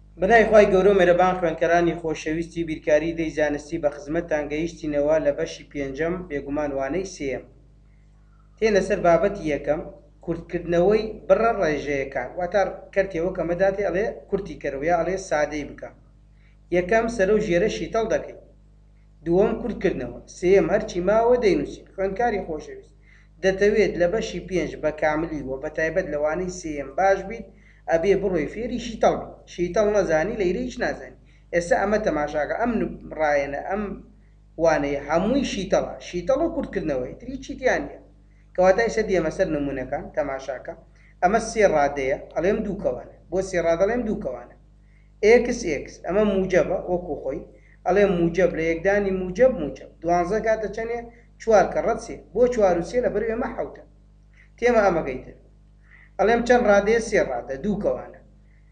بەنای خی گەورە و مێرەبان خوێندکەرانی خۆشەویستی بیرکاری دەی زانستی بە خزمەتتان گەیشتینەوە لە بەشی پێنجەم بێگومان وانەی سێم. تێنە سەر بابەتی یەکەم کورتکردنەوەی بڕە ڕێژەیەکان، واتە کەرتێەوە کەمەداتێ ئەڵێ کورتی کەرەوەیە ئەڵێ سادەی بکە. یەکەم سەرە و ژێرە شیتەڵ دەکەیت، دووەم کورتکردنەوە، سێم هەرچی ماوە دەینووسین. خوێندکاری خۆشەویست دەتەوێت لە بەشی پێنج بە کاملی و بە تایبەت لەوانەی سێم باش بیت، ئەبێ بڕۆی فێری شیتەڵ بیت. شیتەڵ نەزانی لەیرە هیچ نازانی. ئێستا ئەمە تەماشاکە، ئەم ڕایەنە ئەم وانەیە هەمووی شیتەڵە، شیتەڵ و کورتکردنەوەی تری چیتیانە. کەواتە ئێستا دێمە سەر نمونونەکان تەماشاکە. ئەمە سێ ڕادەیە، ئەڵێم دوو کەوانە، بۆ سێ ڕادەڵێم دوو کەوانە. ئێکس ئەمە موجەبە وەکو خۆی، ئەڵێ موجب لە یەکدانی موجب موجب، دوانزە کاتە چەندێ؟ چوار کەڕەت سێ، بۆ چوار و سێ لە بەر ئێمە حەوتە. تێمە ئەمەگەیتر ئەڵێم چەند ڕادەیە؟ سێ ڕادە، دوو کەوانە.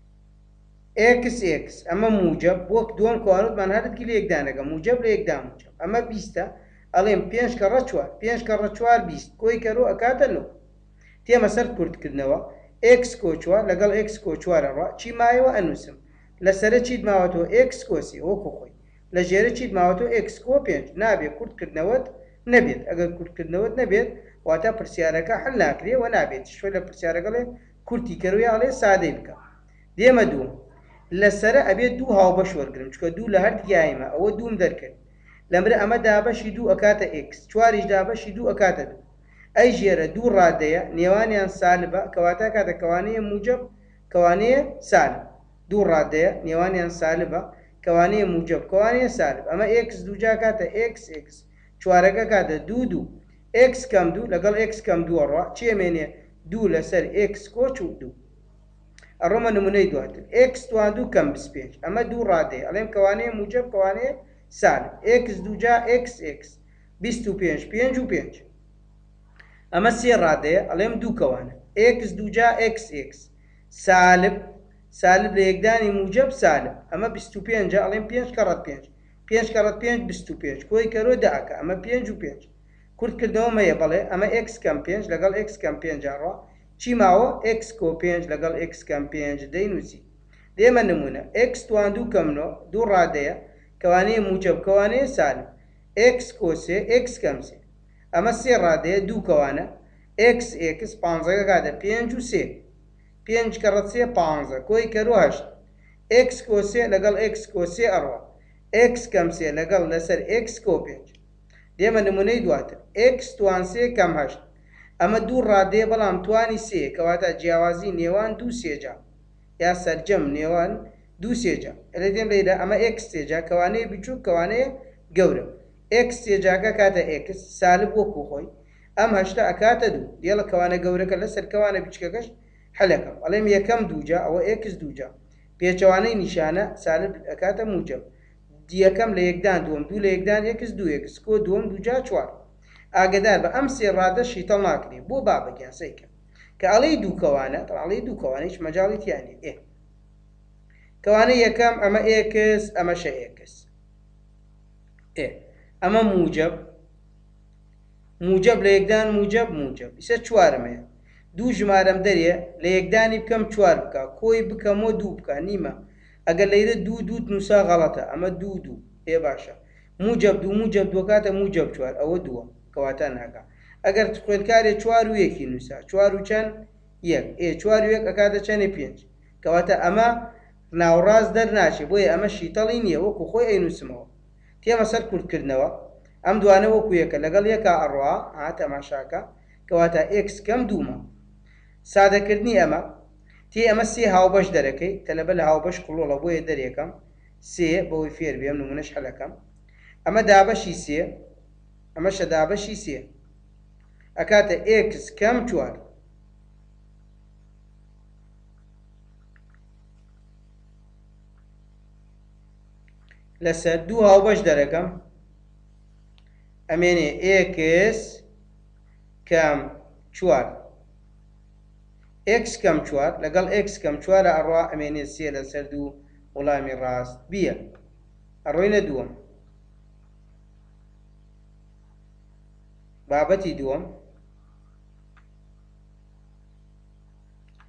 ئێکس ئەمە موجب، بۆ دووەم کەوانوتمان هەرکی لە یەکدانەکە، موجب لە یەکدان موجب، ئەمە بیستە. ئەڵێم پێنج کەڕە چوار، پێنج کەڕە چوار بیست، کۆی کەرۆ ئەکاتە نۆ. تێمە سەر کورتکردنەوە، ئێکس کۆ چوار لەگەڵ ئێکس کۆ چوارە ڕوا چی مایەوە ئەنووسم. لەسرە چیت ماوەتەوە؟ ئێکس کۆسی وەکو خۆی. لە ژێرە چیت ماوەتەوە؟ ئێکس کۆ پێنج. نابێت کورتکردنەوەت نەبێت. ئەگەر کورتکردنەوەت نەبێت واتە پرسیارەکە هەل ناکرێ و نابێت شوێ لە پرسیارەکەڵێ کورتی کەروی ئاڵێ سادەی بکە. دێمە دووەم، لەسرە ئەبێت دوو هاوبەش وەرگرم، چکە دوو لە هەر دیایمە، ئەوە دووم دەرکرد. لەمرە ئەمە دابەشی دوو ئەکاتە ئێکس، چواریش دابەشی دوو ئەکاتە دوو. ئەی ژێرە دوو ڕادەیە نێوانیان سالبە، کەواتە کاتە کەوانەیە موجب کەوانەیە سالب. دوو ڕادەیە نێوانیان سالبە، کەوانەیە موجب کەوانەیە سالب. ئەمە ئێکس دووجا کاتە ئێکس، چوارەکە کاتە دوو دوو، ئێکس کەم دوو لەگەڵ ئێکس کەم دووە ڕوا چێمێنێ؟ دوو لەسەر ئێکس کۆچ و دوو. ئەڕۆمە نمونەی دواتر، ئێکس توان دوو کەم 25، ئەمە دوو ڕادەیە، ئەڵێم کەوانەیە موجب کەوانەیە سالب. ئێکس دووجا ئێکس 25 پێنج و پێنج. ئەمە سێ ڕادەیە، ئەڵێم دوو کەوانە، ئێکس دووجا ئێکس سالب لە یەکدانی موجب سالب، ئەمە 25، ئەڵێم پێنج کەڕەت پێنج، پێنج کەڕەت پێنج 25، کۆی کەرۆ دەکە، ئەمە پێنج و پێنج. کورتکردنەوە مەیە، بەڵێ ئەمە ئێکس کەم پێنج لەگەڵ ئێکس کەم پێنج ڕوا چی ماوە؟ ئێکس کۆ پێنج لەگەڵ ئێکس کەم پێنج دەینووسی. دێمە نمونە، ئێکس توان دوو کەمنەوە، دوو ڕادەیە، کەوانەیە موجب کەوانەیە سالب، ئێکس کۆ سێ ئێکس کەم سێ، ئەمە سێ ڕادەیە دوو کەوانە، ئێکس پانزەکە کاتە پێنج و سێ، پێنج کەڕەت سێ پانزە، کۆی کەرۆ هەشت. ئێکس کۆ سێ لەگەڵ ئێکس کۆ سێ ئەڕوا ئێکس کەم سێ لەگەڵ لەسەر ئێکس کۆ پێنج. دێمە نمونەی دواتر، ئێکس توان سێ کەم هەشت، ئەمە دوو ڕادەیە بەڵام توانی سێ، کەواتە جیاوازی نێوان دوو سێجا یا سەرجەم نێوان دوو سێجا. لە دێم لێرە ئەمە ئێکس سێجا، کەوانەیە بچووک کەوانەیە گەورە. ئێکس سێجاکە کاتە ئێکس سالب وەکو خۆی، ئەم هەشتە ئەکاتە دوو، دیێڵە کەوانە گەورەکە لەسەر کەوانە بچکەکەش حەلەکەم. ئەڵێم یەکەم دووجا ئەوە ئێکس دووجا، پێچەوانەی نیشانە سالب ئەکاتە موجب. یەکەم لە یەکدان دووەم، دوو لە یەکدان ئێکس دوو ئێکس کۆ دووەم دووجا چوار. ئاگدار بە ئەم سێ ڕادە شیتەڵ ناکرێ بۆ بابەکیان سەیکە کە ئەڵەی دوو کەوانە، ئەڵەی دوو کەوانە هیچ مەجاڵی تیانێ. کەوانە یەکەم ئەمە ئێکس، ئەمەشە ئێکس، ئەمە موجب لە یەکدان موجب ئیسە چوارمەیە، دوو ژمارەم دەرێ لە یەکدانی بکەم چوار بکە، کۆی بکەمەوە دوو بکە نیمە. ئەگەر لەیرە دوو دووت نووسا غەڵەتە، ئەمە دوو باشە. موجب دوو کاتە موجب چوار، ئەوە دووە کەواتە ناکە. ئەگەر خوێندکارێ چوار و یەکی نووسا، چوار و چەند؟ یەک، چوار و یەک ئەکاتە چەندێ؟ پێنج، کەواتە ئەمە ناوڕاست دەرناچێ، بۆیە ئەمە شیتەڵی نییە، وەکو خۆی ئەینووسمەوە. تێمە سەر کورتکردنەوە، ئەم دوانە وەکو یەکە لەگەڵ یەکا ئەڕوا تەماشاکە، کەواتە ئێکس کەم دوومە. سادەکردنی ئەمە ئەمە سێ هاوبەش دەرەکەی، تەلەبە لە هاوبەش قوڵۆڵە، بۆیە دەرێکم سێ بەوەی فێر بێم نمونەش هەلەکەم. ئەمە دابەشی سێ، ئەمەشە دابەشی سێ، ئەکاتە ئێکس کەم چوار. لەسەر دوو هاوبەش دەرەکەم، ئەمێنێ ئێکس کەم چوار، ئێکس کەم چوار لەگەڵ ئێکس کەم چوارە ئەڕوا ئەمێنێ سێ لەسەر دوو، وەڵامی ڕاست بیە. ئەڕۆینە دووەم، بابەتی دووەم،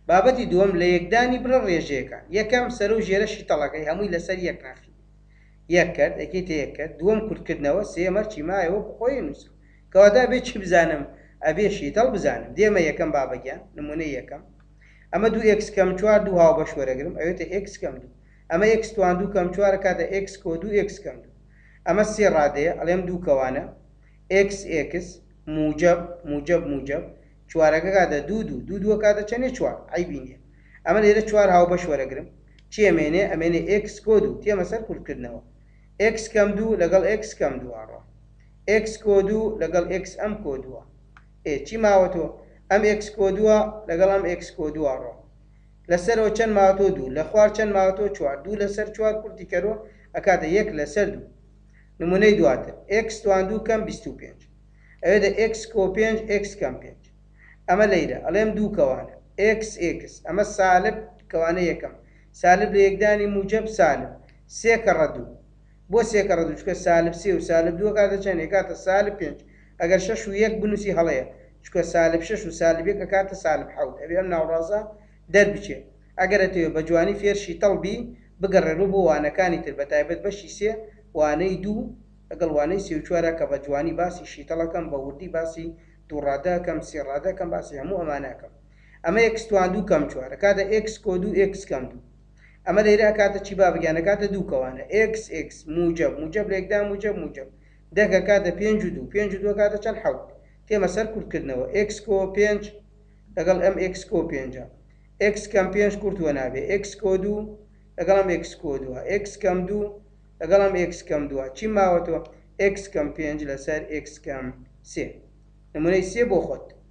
بابەتی دووەم لە یەکدانی برە ڕێژەیەەکان یەکەم سەر و ژێرە شیتەڵەکەی هەمووی لەسەر یەک ناخی یەک کرد ئەکەیتە یەک کرد دووەم کورتکردنەوە سێمە چیمایەوە خۆی نووسم کەواتە بێ چی بزانم ئەبێ شیتەڵ بزانم دێمە یەکەم بابەگیان نمونەی یەکەم ئەمە 2x کەم 4 دوو هاو بەش وەرەگرم ئەوێتە x کەم 2 ئەمە x توان 2 کەم 4 کاتە x کۆ 2x کەم 2 ئەمە سێ ڕادەیە ئەڵێم دوو کەوانە x موجب چوارەکە کاتە دوو کاتە چەندێ 4 عیبی نییە ئەمە لێرە 4 هاو بەش وەرەگرم چی ئەمێنێ ئەمێنێ x کۆ 2 تێمە سەر کورتکردنەوە x کەم 2 لەگەڵ x کەم 2 ڕۆ x کۆ 2 لەگەڵ x ئەم کۆ 2 چی ماوەتۆ ئەم x کۆ 2 لەگەڵ ئەم x کۆ 2 ڕۆ لەسەرەوە چەند ماوەتۆ 2 لە خوار چەند ماوەتۆ 4 2 لەسەر 4 کورتی کەرۆ ئەکاتە 1 لەسەر 2 نمونەی دواتر x توان 2 کەم 25 ئەوێتە x کۆ 5 x کەم 5 ئەمە لەیرە ئەڵێم دوو کەوانە x ئەمە سالب کەوانە یەکەم سالب لە یەکدانی موجب سالب سێ کەڕە 2 بۆ سێ کەڕە 2 چکە سالب 3 و سالب 2 کاتە چەند کاتە سالب 5 ئەگەر 6 و 1 بنووسی هەڵەیە چکە سالب 6 و سالب 1 کاتە سالب 7 ئەبێ ئەم ناوڕازە دەربچێت ئەگەر ئەتەوێت بە جوانی فێرشی تەڵبی بگەڕێرۆ بۆ وانەکانی تر بەتایبەت بەشی سێ وانەی 2 لەگەڵ وانەی 34 کە بە جوانی باسی شیتەڵەکەم بە وردی باسی دووڕادەکەم سێڕادەکەم باسی هەموو ئەمانەکەم ئەمە x توان 2 کەم 4 کاتە x کۆ 2 x کەم 2 ئەمە لێرە کاتە چی بابگیانە کاتە دوو کەوانە x موجب لە یەکدا موجب دەکە کاتە 5 و 2 5 و 2 کاتە چەند حەوت تێمە سەر کورتکردنەوە x کۆ 5 لەگەڵ ئەم x کۆ 5 x کەم 5 کورتووە نابێ x کۆ 2 لەگەڵ ئەم x کۆ 2 x کەم 2 لەگەڵ ئەم x کەم 2 چی ماوەتەوە x کەم 5 لەسەر x کەم 3 نمونەی سێ بۆ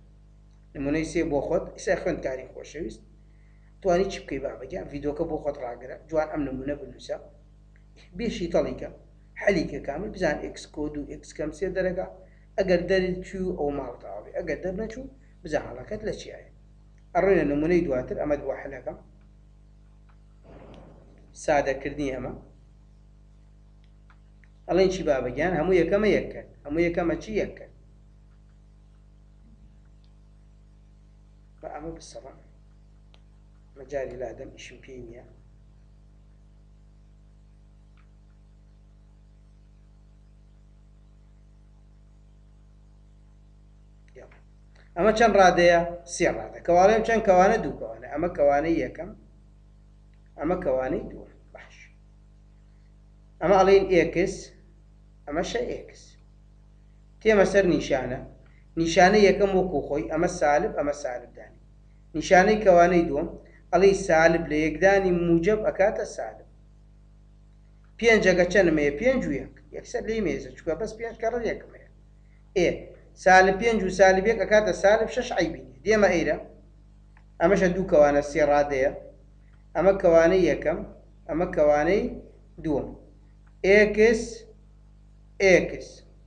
خۆت ئیسا خوێندکاری خۆشەویست توانی چی بکەی بابەگیان ڤیدۆکە بۆ خۆت ڕاگرە جوان ئەم نمونە بنووسە بێشی تەڵیکە حەلیکە کامل بزان x کۆ 2 x کەم 3 دەرەگا ئەگەر دەرچوو ئەو ماڵتەواوی ئەگەر دەرنەچوو بزان هەڵەکەت لە چیایە ئەڕۆینە نمونەی دواتر ئەمە دووە حەلەکە سادەکردنی ئەمە ئەڵێن چی بابەگیان هەموو یەکەمە یەک کرد هەموو یەکەمە چی یەک کرد بە ئەمە بسەڕە مەجاری لادەم ئیشم پێی نییە ئەمە چەند ڕادەیە سێ ڕادە کەواڵێم چەند کەوانە دوو کەوانە ئەمە کەوانەی یەکەم ئەمە کەوانەی دووە باش ئەمە ئەڵێن x ئەمە شە x تێمە سەر نیشانە یەکەم وەکو خۆی ئەمە سالبدانی نیشانەی کەوانەی دووەم ئەڵێ سالب لە یەکدانی موجب ئەکاتە سالب 5 ئەگە چەندمەیە 5 و 1 یەکسەر لێی مێزە چکە بەس 5 کەڕە یەکمەیە سالب 5 و سالب 1 ئەکاتە سالب 6 عیبینی دێمە ئەیرە ئەمەشە دوو کەوانە سێ ڕادەیە ئەمە کەوانەی یەکەم ئەمە کەوانەی دووەم x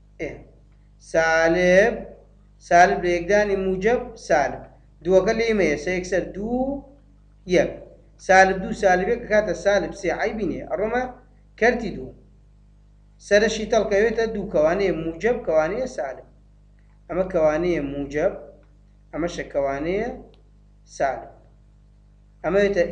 سالب لە یەکدانی موجب سالب دووەکە لێمەیە سە یەکسەر 2 1 سالب 2 سالب 1 کاتە سالب 3 عیبینێ ئەڕۆمە کەرتی دووەم سەرشی تەڵکەوێتە دوو کەوانەیە موجب کەوانەیە سالب ئەمە کەوانەیە موجب ئەمەشە کەوانەیە سالب ئەمەوێتە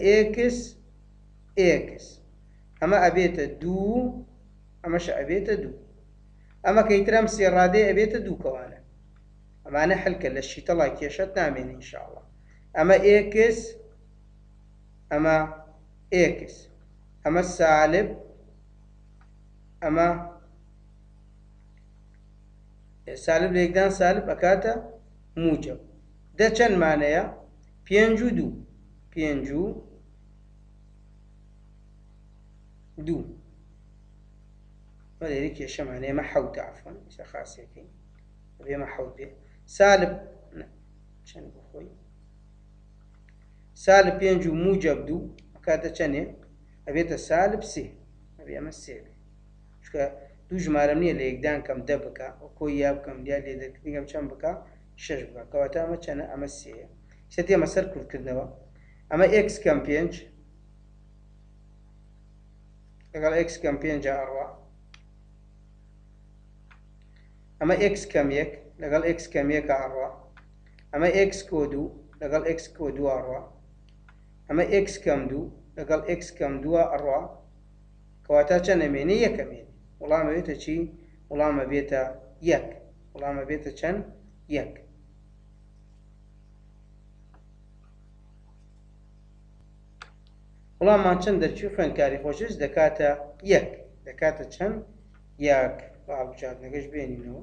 x ئەمە ئەبێتە 2 ئەمەشە ئەبێتە 2 ئەمە کەیترم سێ ڕادەیە ئەبێتە دوو کەوانە ئەمانە هەلکە لە شیتەڵای کێشەت نامێنێ ئینشاءڵڵا ئەمە x ئەمە سالب ئەمە سالب لە یەکدان سالب ئەکاتە موجب دە چەند مانەیە 5 و 2 وەلێرە کێشەمانەیە ئەمە حەوتە عەفوەن ئیسا خاسیەکەی ئەمە حەوت بێ سالب چەند بۆ خۆی سالب 5 و موجب 2 ئەکاتە چەندێ ئەبێتە سالب 3 ئەبێ ئەمە 3 بێ چکە دوو ژمارەم نییە لە یەکدان کەم 10 بکە کۆی یا بکەم یا لێ دەکردنیگەم چەند بکە 6 بکە کەواتە ئەمە چەندە ئەمە 3 ئیسا تێمە سەر کورتکردنەوە ئەمە x کەم 5 لەگەڵ x کەم 5 ئەڕوا ئەمە x کەم 1 لەگەڵ x کەم 1 ئەڕوا ئەمە x کۆ 2 لەگەڵ x کۆ 2 ئەڕوا ئەمە x کەم 2 لەگەڵ x کەم 2 ئەڕوا کەواتە چەند ئەمێنێ یەکەمێنێ وەڵامە بێتە چی؟ وەڵامە بێتە یەک وەڵامە بێتە چەند؟ یەک. وەڵاممان چەند دەرچوو خوێندکاری خۆشەویست دەکاتە یەک دەکاتە چەند؟ یەک. ڕابجارنەکەش بێنینەوە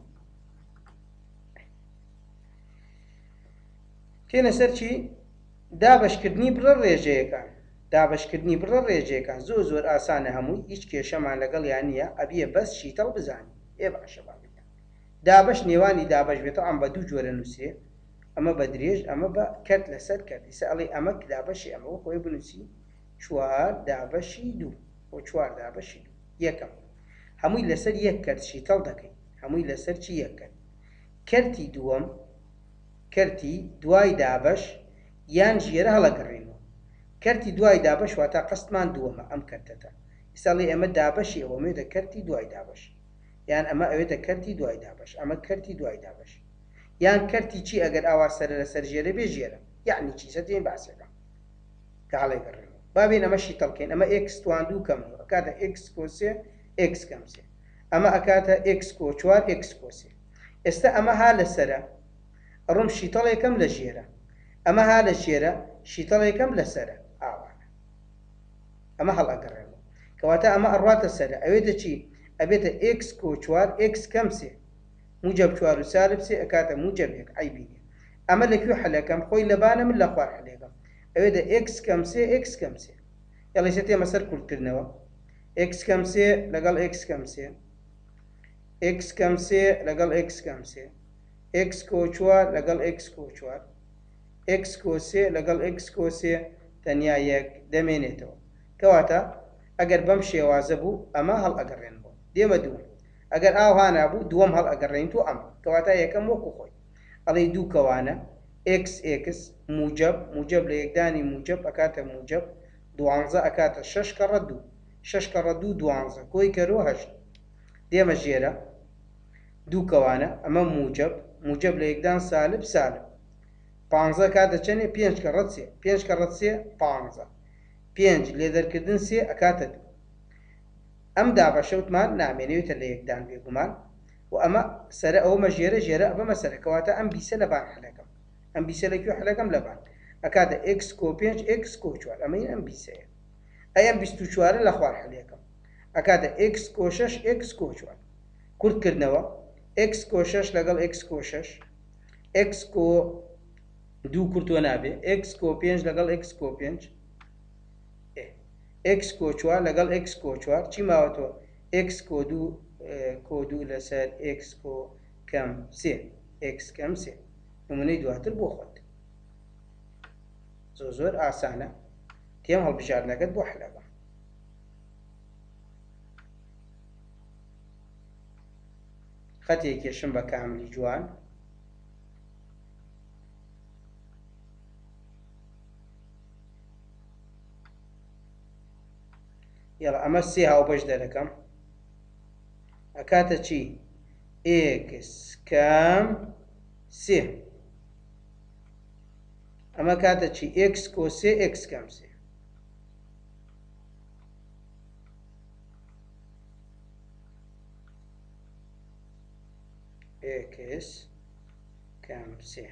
تێنە سەر چی؟ دابەشکردنی بڕە ڕێژەیەکان. دابەشکردنی بڕە ڕێژەیەکان زۆر ئاسانە هەمووی هیچ کێشەمان لەگەڵ یان نییە ئەبیە بەس شیتەڵ بزانین. باشە باڵێ دابەش نێوانی دابەش بێتە ئەم بە دوو جۆرە نووسێ ئەمە بە درێژ ئەمە بە کەرت لەسەر کەرت ئیسا ئەڵێ ئەمە دابەشی ئەمەوە خۆی بنووسی 4 دابەشی 2 بۆ 4 دابەشی 2 یەکەم هەمووی لەسەر یەک کەرت شیتەڵ دەکەین هەمووی لەسەر چی یەک کەرت. کەرتی دووەم کەرتی دوای دابەش یان ژێرە هەڵەگەڕێنەوە. کەرتی دوای دابەش واتە قەستمان دووەمە ئەم کەرتەتە ئیسا ئەڵێ ئەمە دابەشی ئەوەمێتە کەرتی دوای دابەش یان ئەمە ئەوێتە کەرتی دوای دابەش ئەمە کەرتی دوای دابەش یان کەرتی چی ئەگەر ئاوا سەرە لەسەر ژێرە بێ ژێرە یعنی چی سەدێن باسەکەم کە هەڵەگەڕێنەوە بابێن ئەمە شیتەڵکەین ئەمە x توان دوو کەمەوە ئەکاتە x کۆ 3 x کەم 3 ئەمە ئەکاتە x کۆ 4 x کۆ 3 ئێستا ئەمە ها لەسەرە ڕوم شیتەڵێکەم لە ژێرە ئەمە ها لە ژێرە شیتەڵێکەم لەسەرە ئاوانە ئەمە هەڵەگەڕێنەوە کەواتە ئەمە ئەڕواتە سەرە ئەوێتە چی؟ ئەبێتە x کۆ 4 x کەم 3 موجب 4 و سالب 3 ئەکاتە موجب 1 عیبینێ ئەمە لەکوێ حەلەکەم خۆی لەبانە من لە خوار حەلێکم ئەوێتە x کەم 3 x کەم 3 یاڵی سە تێمە سەر کورتکردنەوە x کەم 3 لەگەڵ x کەم 3 x کەم 3 لەگەڵ x کەم 3 x کۆ 4 لەگەڵ x کۆ 4 x کۆ 3 لەگەڵ x کۆ 3 تەنیا یەک دەمێنێتەوە کەواتە ئەگەر بەم شێوازە بوو ئەمە هەڵ ئەگەڕێن بۆ دێمە دووەم ئەگەر ئاوها نابوو دووەم هەڵ ئەگەڕێن تو ئەمە کەواتە یەکەم وەکو خۆی ئەڵێ دوو کەوانە x x موجب لە یەکدانی موجب ئەکاتە موجب دوانزە ئەکاتە 6 کەڕە 2 6 کەڕە 2 دوانزە کۆی کەرۆ هەشت دێمە ژێرە دوو کەوانە ئەمە موجب لە یەکدان سالب سالب 15 کاتە چەندێ 5 کەڕە 3 5 کەڕە 3 15 5 لێدەرکردن 3 ئەکاتە 2 ئەم دابەشەوتمان نامێنێتە لە یەکدان بێگومان و ئەمە سەرە ئەومە ژێرە ئەبەمە سەرکەواتە ئەم بیسە لەبان حەلەکەم ئەم بیسە لەکوێ حەلەکەم لەبان ئەکاتە x کۆ 5 x کۆ 4 ئەمەین ئەم بیسەیە ئەم 24 لە خوار حەلەکەم ئەکاتە x کۆ 6 x کۆ 4 کورتکردنەوە x کۆ 6 لەگەڵ x کۆ 6 x کۆ 2 کورتووە نابێ x کۆ 5 لەگەڵ x کۆ 5 x کۆ 4 لەگەڵ x کۆ 4 چی ماوەتەوە x کۆ 2 لەسەر x کۆ کەم 3 x کەم 3 نمونەی دواتر بۆ خۆت زۆر ئاسانە تێم هەڵبژاردنەکەت بۆ حەلەکە خەتێک کێشم بە کاملی جوان یاڵا ئەمە 3 هاوبەش دەرەکەم ئەکاتە چی x کەم 3 ئەمە کاتە چی x کۆ 3 x کەم 3 x کەم 3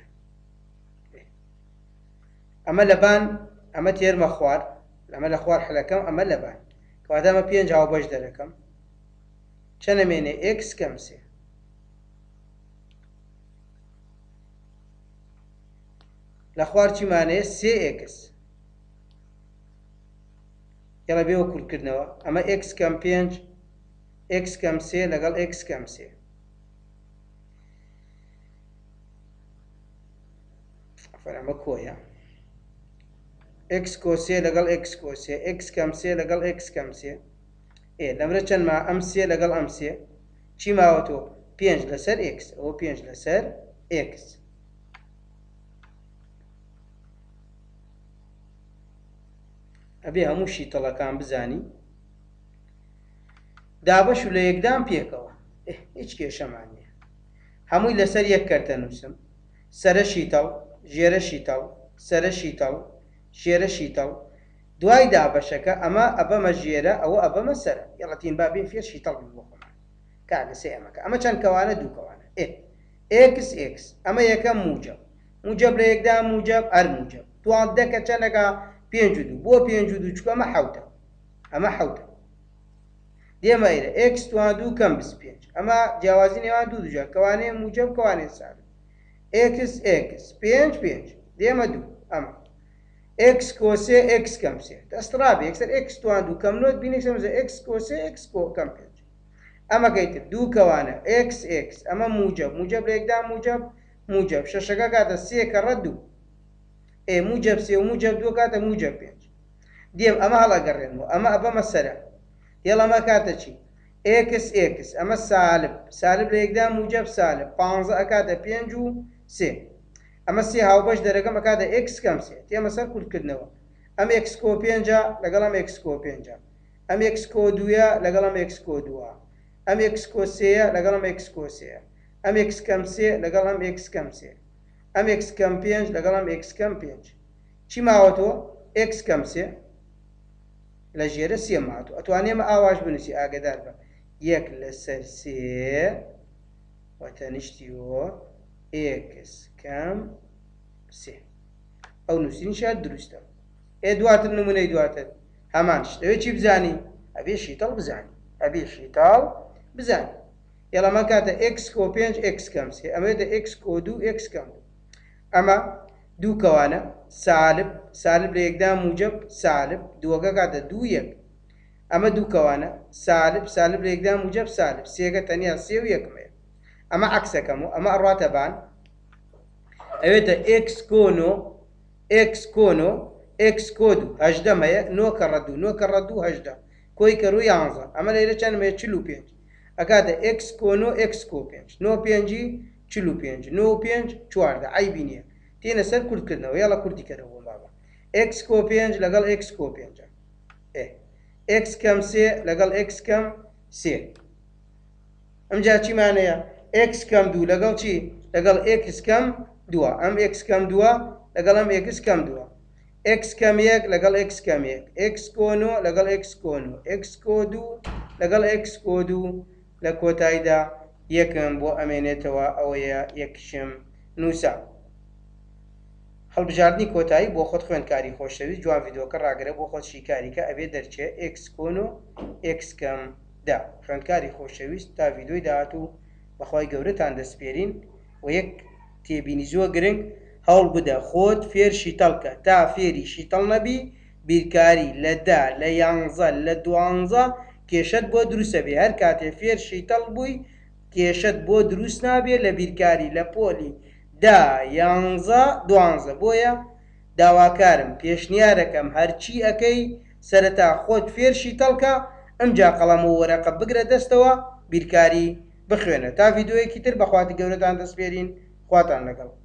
ئەمە لەبان ئەمە تێرمە خوار ئەمە لە خوار حەلەکەم ئەمە لەبان کەواتە ئەمە 5 هاوبەش دەرەکەم چەندەمێنێ x کەم 3 لە خوار چیمانەیە 3x یاڵە بێوە کورتکردنەوە ئەمە x کەم 5 x کەم 3 لەگەڵ x کەم 3 ئەمە کۆیە x کۆ 3 لەگەڵ x کۆ 3 x کەم 3 لەگەڵ x کەم 3 لەمرە چەندما ئەم 3 لەگەڵ ئەم 3 چی ماوەتەوە 5 لەسەر x ئەوە 5 لەسەر x ئەبێ هەموو شیتەڵەکان بزانی دابەش و لە یەکدان پێکەوە هیچ کێشەمان نییە هەمووی لەسەر یەک کەرتە نووسم سەرە شیتەڵ ژێرە شیتەڵ سەرە شیتەڵ ژێرە شیتەڵ دوای دابەشەکە ئەمە ئەبەمە ژێرە ئەوە ئەبەمە سەرە یەڵەتین بابین فێر شیتەڵ بن بۆ خۆمان کاگە سێ ئەمەکە ئەمە چەند کەوانە دوو کەوانە x x ئەمە یەکەم موجب موجب لە یەکدا موجب هەر موجب دوانزدەکە چەندەکە 5 و 2 بۆ 5 و 2 چکە ئەمە حەوتە ئەمە حەوتە دێمە ئێرە x توان 2 کەم 25 ئەمە جیاوازی نێوان دوو دوجار کەوانەیە موجب کەوانەیە سالب x x 5 5 دێمە 2 ئەمە x کۆسێ x کەم 3 دەستڕابێ یەکسەر x توان 2 کەم نۆت بینێک سەمزە x کۆسێ x کەم 5 ئەمە گەیتر دوو کەوانە x x ئەمە موجب موجب لە یەکدا موجب موجب شەشەکە کاتە 3 کە ڕەت 2 موجب 3 و موجب 2 کاتە موجب 5 دێم ئەمە هەڵەگەڕێنەوە ئەمە ئەبەمە سەرە هێڵەمە کاتە چی x x ئەمە سالب سالب لە یەکدا موجب سالب 15 ئەکاتە 5 و 3 ئەمە 3 هاوبەش دەرەکەم ئەکاتە x کەم 3 تێمە سەر کورتکردنەوە ئەم x کۆ 5 لەگەڵ ئەم x کۆ 5 ئەم x کۆ 2 لەگەڵ ئەم x کۆ 2 ئەم x کۆ 3 لەگەڵ ئەم x کۆ 3 ئەم x کەم 3 لەگەڵ ئەم x کەم 3 ئەم x کەم 5 لەگەڵ ئەم x کەم 5 چی ماوەتەوە x کەم 3 لە ژێرە 3 ماوەتەوە ئەتوانێمە ئاواش بنووسی ئاگدار بە 1 لەسەر 3 وەتەنیشتیەوە x کەم 3 ئەو نووسینیشە دروستە دواتر نمونەی دواتر هەمان شتەوەی چی بزانی ئەبێ شیتەڵ بزانی ئەبێ شیتاڵ بزانی یەڵەمە کاتە x کۆ 5 x کەم 3 ئەمەدە x کۆ 2 x کەم 2 ئەمە دوو کەوانە سالب سالب لە یەکدا موجب سالب دووەکە کاتە 2 1 ئەمە دوو کەوانە سالب سالب لە یەکدا موجب سالب سێگە تەنیا 3 و 1 ئەمە عەکسەکەم و ئەمە ئەڕاتە بان ئەوێتە x کۆنۆ x کۆنۆ x کۆ 2 هەژدەم هەیە 9 کە ڕەت 2 9 کە ڕەت 2 هەژدە کۆی کە ڕوو 11 ئەمە لەیرە چەندمەیە 45 ئەکاتە x کۆنۆ x کۆ 5 9 5 45 9 5 14 عیبی نییە تێنە سەر کورتکردنەوە یاڵە کوردی کەرەوە بابا x کۆ 5 لەگەڵ x کۆ 5 x کەم 3 لەگەڵ x کەم 3 ئەمجا چیمانەیە x کەم 2 لەگەڵ چی لەگەڵ x کەم 2 ئەم x کەم 2 لەگەڵ ئەم x کەم 2 x کەم 1 لەگەڵ x کەم 1 x کۆنۆ لەگەڵ x کۆنۆ x کۆ 2 لەگەڵ x کۆ 2 لە کۆتاییدا یەکم بۆ ئەمێنێتەوە ئەوەیە یەکشم نووسا هەڵبژاردننی کۆتایی بۆ خۆت خوێندکاری خۆشەویست جوان ڤیدۆکە ڕاگەرە بۆ خۆت شیکاریکە ئەبێ دەرچێ x کۆنۆ x کەم 10 خوێندکاری خۆشەویست تا ڤیدۆی داهاتوو بەخوای گەورەتان دەسپێرین و یەک تێبینی زۆر گرنگ هەوڵ بدە خۆت فێر شیتەڵکە تا فێری شیتەڵ نەبی بیرکاری لە 10 لە 11 لە 12 کێشت بۆ دروستە بێ هەر کاتێ فێر شیتەڵ بووی کێشت بۆ دروست نابێت لە بیرکاری لە پۆلی 10 11 12 بۆیە داواکارم پێشنیارەکەم هەرچی ئەەکەی سەرەتا خۆت فێر شیتەڵکە ئەمجا قەڵەم و وەرەقە بگرە دەستەوە بیرکاری بخوێنە تا ڤیدۆیەکی تر بەخواتی گەورەتان دەسپێرین خواتان لەگەڵ